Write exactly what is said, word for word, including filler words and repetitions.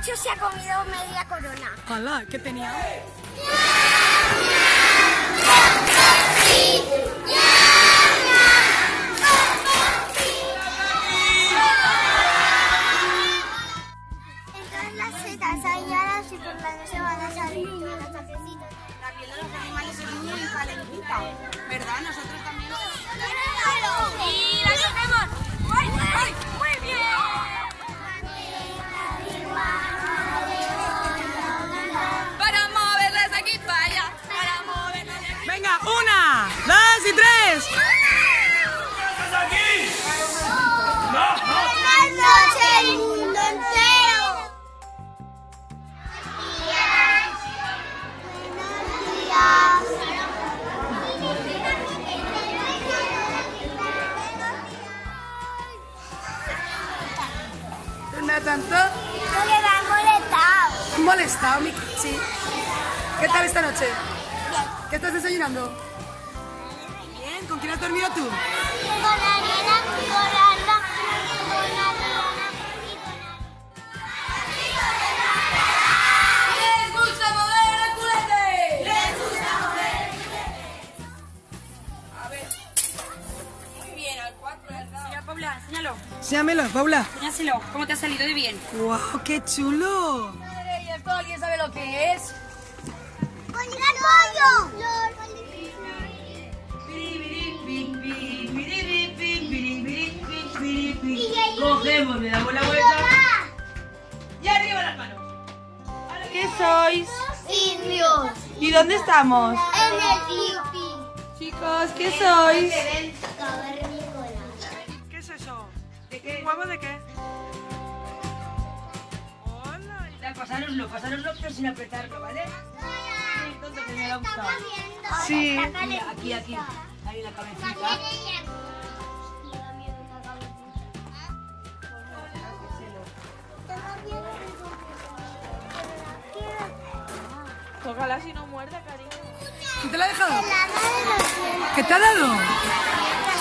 borracho se ha comido media corona. ¡Hala! ¿Qué tenía? Entonces las setas ahí ahora sí por la no se van a salir todos los toquecitos. La piel de los animales es muy calentita, ¿verdad? Nosotros también. ¡Y la cogemos! ¡Muy bien! ¡Muy bien! Para moverlas de aquí para allá, para moverlas de aquí. ¡Venga! ¡Una! ¡Dos y tres! ¡Buenas noches, el mundo entero! ¿No tanto? No le va molestado. ¿Molestado, mi sí? ¿Qué tal esta noche? ¿Qué estás desayunando? Bien, ¿con quién has dormido tú? Con la nena, con la Ana, con la Diana y con la... ¡Les gusta mover el culete! ¡Les gusta mover el culete! A ver. Muy bien, al cuatro, al lado. Mira, Paula, enséñalo. Enséñamelo, Paula. Enséñaselo. ¿Cómo te ha salido de bien? ¡Guau, qué chulo! Madre, ¿y esto alguien sabe lo que es? ¡Con el pollo! Cogemos, le damos la vuelta y arriba las manos. ¿Qué sois? Indios. ¿Y dónde estamos? En el Yupi. Chicos, ¿qué sois? Cavernícola. ¿Qué es eso? ¿De qué? ¿Huevo de qué? Hola. Pasároslo, pasároslo, pero sin apretarlo, ¿vale? Sí, tonto, que me ha gustado. Sí. Mira, aquí, aquí, ahí la cabecita. Tócala si no muerde, cariño. ¿Quién te la ha dejado? ¿Qué te ha dado?